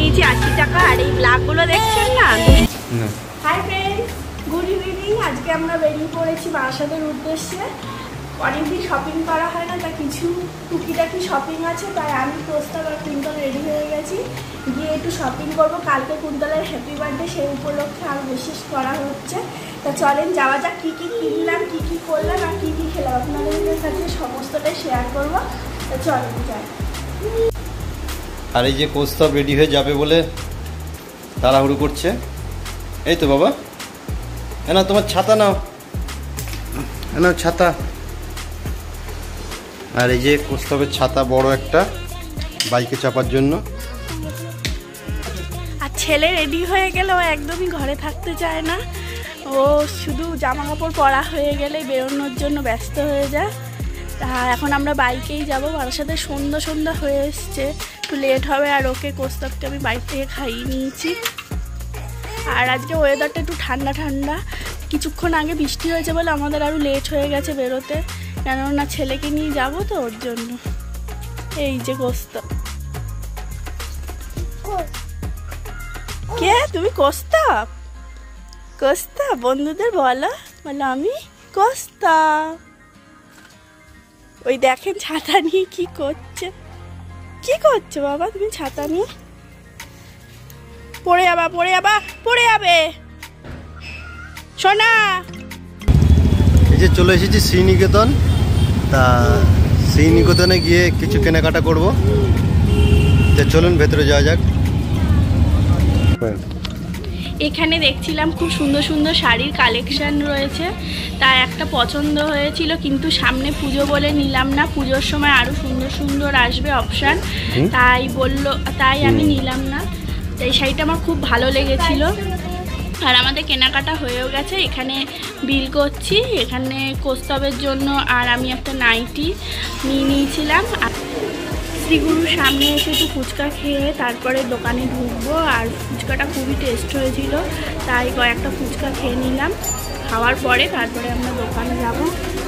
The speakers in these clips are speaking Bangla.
নিয়েছি 80 টাকা। আর এই ব্ল্যাকগুলো দেখছেন না। Hi friends, good evening. আজকে আমরা বেরিয়ে পড়েছি বারাসাতের উদ্দেশ্যে। অনেকদিন শপিং করা হয় না, তা কিছু টুকিটাকি শপিং আছে, তাই আমি প্রস্তাব আর কুন্তল রেডি হয়ে গেছি, গিয়ে একটু শপিং করবো। কালকে কুন্তলের হ্যাপি বার্থডে, সেই উপলক্ষে আরও বিশেষ করা হচ্ছে। তা চলেন যাওয়া যাক। কী কী কিনলাম, কী কী করলাম আর কী কী খেলাম আপনাদের সাথে সমস্তটাই শেয়ার করবো। তা চলেন যাই। আর এই যে প্রস্তাব রেডি হয়ে যাবে বলে তাড়াহুড়ো করছে। এই তো বাবা, না তোমার ছাতা নাও, না ছাতা। আর এই যে প্রস্তাবের ছাতা বড় একটা বাইকে চাপার জন্য। আর ছেলে রেডি হয়ে গেলে ও একদমই ঘরে থাকতে চায় না, ও শুধু জামা কাপড় পরা হয়ে গেলেই বেরোনোর জন্য ব্যস্ত হয়ে যায়। তা এখন আমরা বাইকেই যাবো। বারাসাতে সন্ধ্যা হয়ে এসছে, একটু লেট হবে। আর ওকে প্রস্তাবকে আমি বাইক থেকে খাইয়ে নিয়েছি। আর আজকে ওয়েদারটা একটু ঠান্ডা ঠান্ডা, কিছুক্ষণ আগে বৃষ্টি হয়েছে বলে আমাদের আরও লেট হয়ে গেছে বেরোতে, কেননা ছেলেকে নিয়ে যাবো তো ওর জন্য। এই যে কোস্তাব। কে তুমি? কোস্তাব? কোস্তাব বন্ধুদের বলো, বলো আমি কোস্তাব। ওই দেখেন ছাতা নিয়ে কি করছে। কি করছো বাবা তুমি ছাতা নিয়ে? পড়ে যাবে সোনা। এই যে চলে এসেছি শ্রীনিকেতন। তা শ্রীনিকেতনে গিয়ে কিছু কেনাকাটা করব। তো চলুন ভেতরে যাওয়া যাক। এখানে দেখছিলাম খুব সুন্দর সুন্দর শাড়ির কালেকশন রয়েছে, তাই একটা পছন্দ হয়েছিল, কিন্তু সামনে পুজো বলে নিলাম না। পুজোর সময় আরও সুন্দর সুন্দর আসবে অপশান, তাই আমি নিলাম না। এই শাড়িটা আমার খুব ভালো লেগেছিল। আর আমাদের কেনাকাটা হয়েও গেছে। এখানে বিল করছি, এখানে কোস্তাবের জন্য আর আমি একটা নাইটি নিয়ে নিয়েছিলাম। শ্রীগুরুর সামনে এসে একটু ফুচকা খেয়ে তারপরে দোকানে ঢুকবো। আর ফুচকাটা খুবই টেস্ট হয়েছিল, তাই কয়েকটা ফুচকা খেয়ে নিলাম। খাওয়ার পরে তারপরে আমরা দোকানে যাব।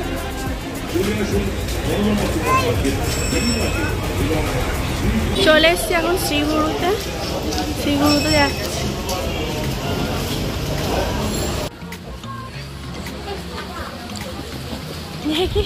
চলে এসছি এখন শ্রীগুরুতে যাচ্ছি। দেখি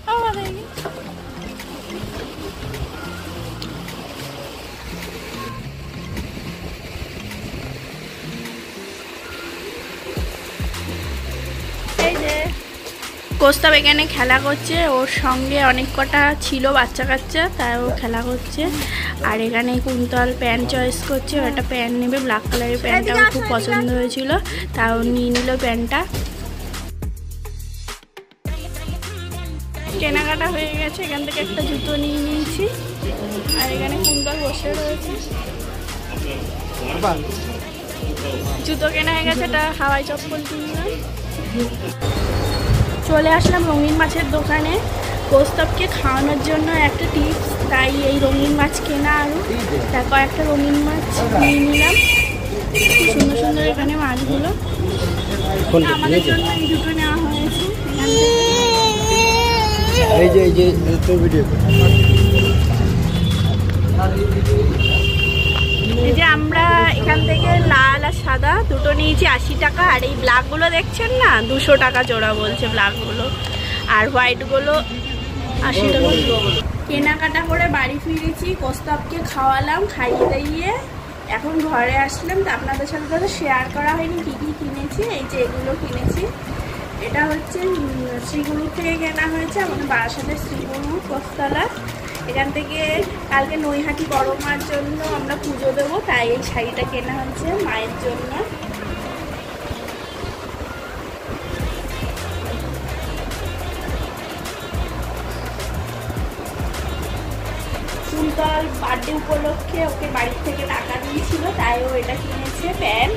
কোস্তাব এখানে খেলা করছে, ওর সঙ্গে অনেক কটা ছিল বাচ্চা কাচ্চা, তাই ও খেলা করছে। আর এখানে কুন্তল প্যান্ট চয়েস করছে, ও একটা প্যান্ট নেবে, ব্ল্যাক কালারের প্যান্টটা ওর খুব পছন্দ হয়েছিল, তাই ও নিয়ে নিল প্যান্টটা। কেনাকাটা হয়ে গেছে, এখান থেকে একটা জুতো নিয়ে নিয়েছি। আর এখানে কুন্তল বসে রয়েছে। জুতো কেনা হয়ে গেছে, এটা হাওয়াই চপ্পল কিনলাম। চলে আসলাম রঙিন মাছের দোকানে কোস্তাবকে খাওয়ানোর জন্য একটা টিপস, তাই এই রঙিন মাছ কেনা। আরও তারপর একটা রঙিন মাছ নিয়ে নিলাম। খুব সুন্দর সুন্দর এখানে মাছগুলো, আমাদের জন্য এই দুটো নেওয়া হয়েছে। এই যে আমরা এখান থেকে লাল আর সাদা দুটো নিয়েছি 80 টাকা। আর এই ব্ল্যাকগুলো দেখছেন না, 200 টাকা জোড়া বলছে ব্ল্যাকগুলো। আর হোয়াইটগুলো 80 টাকা। কেনাকাটা করে বাড়ি ফিরেছি, কোস্তাবকে খাওয়ালাম, খাইয়ে দাইয়ে এখন ঘরে আসলাম। তো আপনাদের সাথে তো শেয়ার করা হয়নি কী কী কিনেছি। এই যে এগুলো কিনেছি, এটা হচ্ছে শ্রীগুরু থেকে কেনা হয়েছে, আমাদের বারাসাতের শ্রীগুরু কোস্তালা। এখান থেকে কালকে নৈহাটি বড় মার জন্য আমরা পুজো দেবো, তাই এই শাড়িটা কেনা হয়েছে মায়ের জন্য। কুন্তল বার্থডে উপলক্ষে ওকে বাড়ি থেকে টাকা দিয়েছিল, তাই ও এটা কিনেছে প্যান্ট,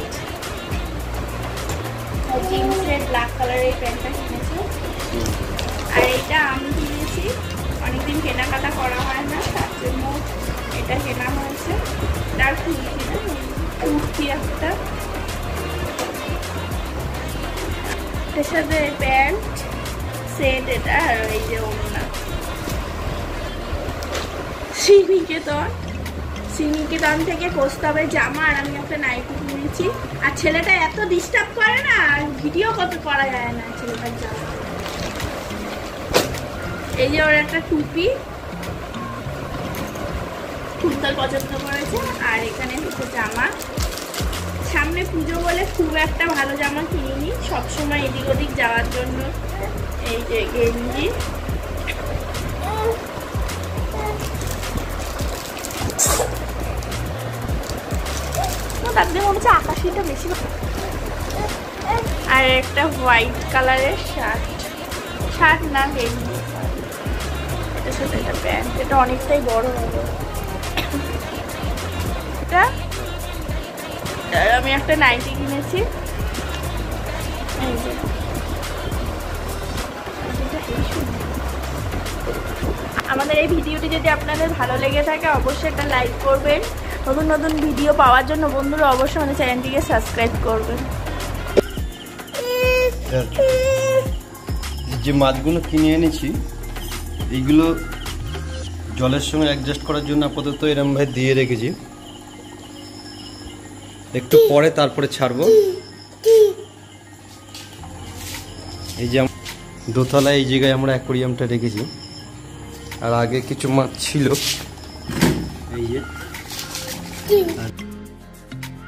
জিন্সের ব্ল্যাক কালারের প্যান্টটা কিনেছে। আর এইটা আমি কিনেছি, অনেকদিন কেনাকাটা করা হয় না, তার জন্য এটা কেনা হয়েছে। তার কুর্তি একটা, এর সাথে প্যান্ট সেট এটা। আর এই যে ওড়না। শ্রীনিকেতন থেকে প্রস্তাবের জামা আর আমি একটা নাইটি কিনেছি। আর ছেলেটা এত ডিস্টার্ব করে না, আর ভিডিও কত করা যায় না ছেলেটার জামা। এই যে ওর একটা টুপি খুব তার পছন্দ করেছে। আর এখানে হচ্ছে জামা, সামনে পুজো বলে খুব একটা ভালো জামা কিনিনি, সবসময় এদিক ওদিক যাওয়ার জন্য। এই যে গেঞ্জি, তার দিয়ে মনে হচ্ছে আকাশিটা বেশি। আর একটা হোয়াইট কালারের শার্ট না গেঞ্জি, এটার সাথে একটা প্যান্ট, এটা অনেকটাই বড় হবে। এটা আমি একটা নাইটি কিনেছি। এই যে আমাদের এই ভিডিওটি যদি আপনাদের ভালো লেগে থাকে অবশ্যই একটা লাইক করবেন। নতুন নতুন ভিডিও পাওয়ার জন্য বন্ধুরা অবশ্যই আমাদের চ্যানেলটিকে সাবস্ক্রাইব করবেন। যে মাছগুলো কিনে এনেছি এইগুলো জলের সঙ্গে অ্যাডজাস্ট করার জন্য আপাতত এরম ভাবে দিয়ে রেখেছি, একটু পরে তারপরে ছাড়বো। এই যে দোতলায় এই জায়গায় আমরা অ্যাকোরিয়ামটা রেখেছি, আর আগে কিছু মাছ ছিল এই যে।